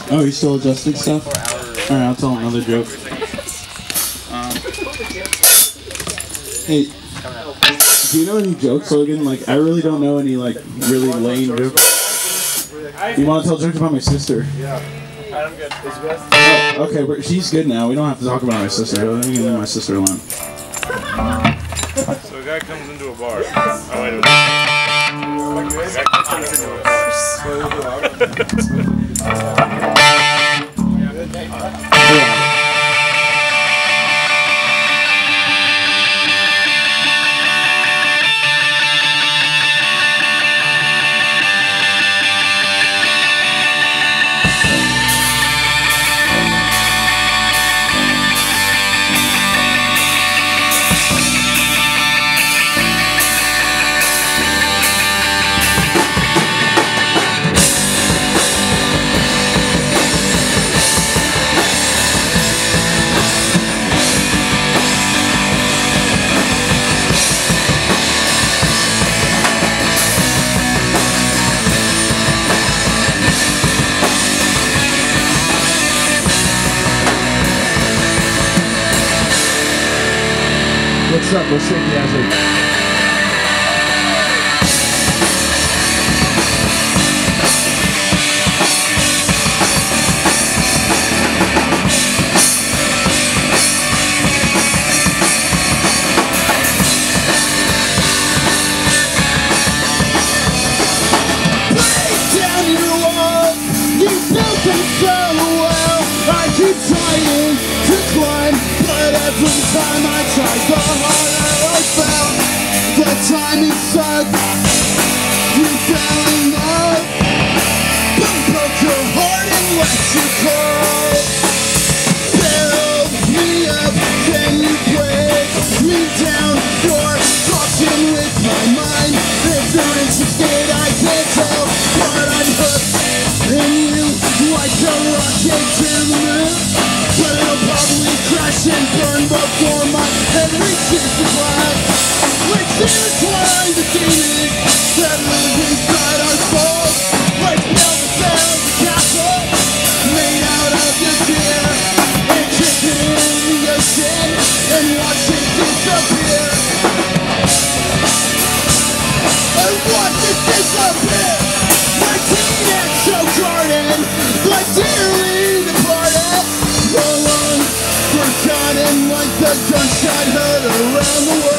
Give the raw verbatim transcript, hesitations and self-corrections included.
Oh, he's still adjusting stuff? Alright, I'll tell another joke. Um, hey, do you know any jokes, Logan? Like, I really don't know any, like, really lame jokes. You want to tell jokes about my sister? Yeah. I'm good. Oh, okay, but she's good now. We don't have to talk about my sister. Let me leave my sister alone. So a guy comes into a bar. Oh, wait a minute. A guy comes into a bar. What's up? Let's shake the acid. Every time I tried, the harder I felt. The time it sucked. You fell in love, but broke your heart and let you cold. Build me up, then you break me down. You're fucking with my mind. If you're interested, I can't tell, but I'm hooked in you like a rocket to the moon. But it'll probably crash and burn before my head reaches the glass. Let's intertwine the demons that live inside our souls. Let's build a sound castle made out of the deer and kick it in the ocean and watch it disappear. And watch it disappear. My teenage show garden, but dearly departed. Forgotten like the gunshot heard around the world.